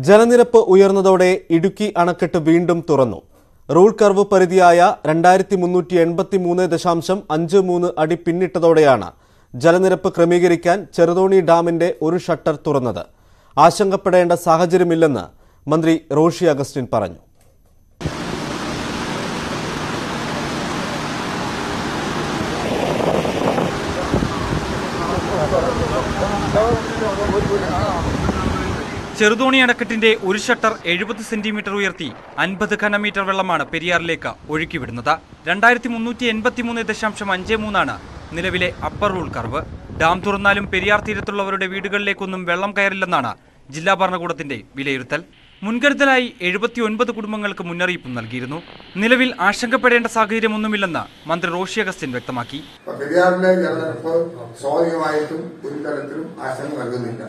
ജലനിരപ്പ് ഉയർന്നതോടെ ഇടുക്കി അണക്കെട്ട് വീണ്ടും തുറന്നു. റൂൾ കർവ് പരിധിയായ 2383.53 അടി പിന്നിട്ടതോടെയാണ് ജലനിരപ്പ് ക്രമീകരിക്കാൻ ചെറുതോണി ഡാമിന്റെ ഒരു ഷട്ടർ തുറന്നത്. ആശങ്കപ്പെടേണ്ട സാഹചര്യമില്ലെന്ന് മന്ത്രി റോഷി അഗസ്റ്റിൻ പറഞ്ഞു. ചെറുതോണി അണക്കെട്ടിന്റെ ഒരു ഷട്ടർ 70 സെന്റിമീറ്റർ ഉയർത്തി 50 ഘനമീറ്റർ വെള്ളമാണ് പെരിയാറിലേക്ക് ഒഴുക്കിവിടുന്നത്. 2383.53 നിലവിലെ അപ്പർ റൂൾ കർവ്. ഡാം തുറന്നാലും പെരിയാർ തീരത്തുള്ളവരുടെ വീടുകളിലേക്കൊന്നും വെള്ളം കയറില്ലെന്നാണ് ജില്ലാ ഭരണകൂടത്തിന്റെ വിലയിരുത്തൽ. മുൻകരുതലായി 79 കുടുംബങ്ങൾക്ക് മുന്നറിയിപ്പും നൽകിയിരുന്നു. നിലവിൽ ആശങ്കപ്പെടേണ്ട സാഹചര്യമൊന്നുമില്ലെന്ന് മന്ത്രി റോഷി അഗസ്റ്റിൻ വ്യക്തമാക്കി. പെരിയാറിലെ ജലനിരപ്പ് സ്വാഭാവികമായിട്ടും ഒരു തരത്തിലും ആശങ്ക നൽകുന്നില്ല.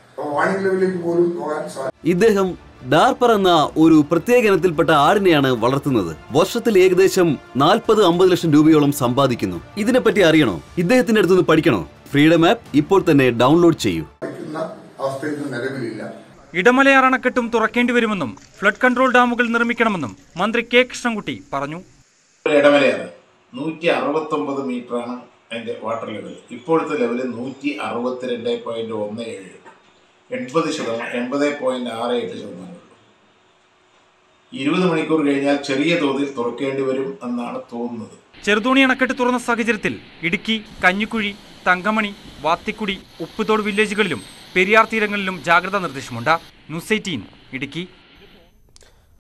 ഇദ്ദേഹം ഡാർപ്പർ എന്ന ഒരു പ്രത്യേക ഇനത്തിൽപ്പെട്ട ആടിനെയാണ് വളർത്തുന്നത്. വർഷത്തിൽ ഏകദേശം 40-50 ലക്ഷം രൂപയോളം സമ്പാദിക്കുന്നു. ഇതിനെപ്പറ്റി അറിയണോ? ഇദ്ദേഹത്തിന്റെ അടുത്തുനിന്ന് പഠിക്കണോ? ഫ്രീഡം ആപ്പ് ഇപ്പോൾ തന്നെ ഡൗൺലോഡ് ചെയ്യൂ. ഇടമലയാർ അണക്കെട്ടും തുറക്കേണ്ടി വരുമെന്നും ഫ്ലഡ് കൺട്രോൾ ഡാമുകൾ നിർമ്മിക്കണമെന്നും മന്ത്രി കെ കൃഷ്ണൻകുട്ടി പറഞ്ഞു. ഇടമലയാർ 169 മീറ്ററാണ് അതിന്റെ വാട്ടർ ലെവൽ. ഇപ്പോഴത്തെ ലെവല് 162.17. 80.68%. 20 മണിക്കൂർ കഴിഞ്ഞാൽ ചെറിയ തോതിൽ തുറക്കേണ്ടി വരും എന്നാണ് തോന്നുന്നത്. ചെറുതോണി അണക്കെട്ട് തുറന്ന സാഹചര്യത്തിൽ ഇടുക്കി, കഞ്ഞിക്കുഴി, തങ്കമണി, വാത്തിക്കുടി, ഉപ്പുതോട് വില്ലേജുകളിലും പെരിയാർ തീരങ്ങളിലും ജാഗ്രതാ നിർദ്ദേശമുണ്ട്. ന്യൂസ് 18 ഇടുക്കി.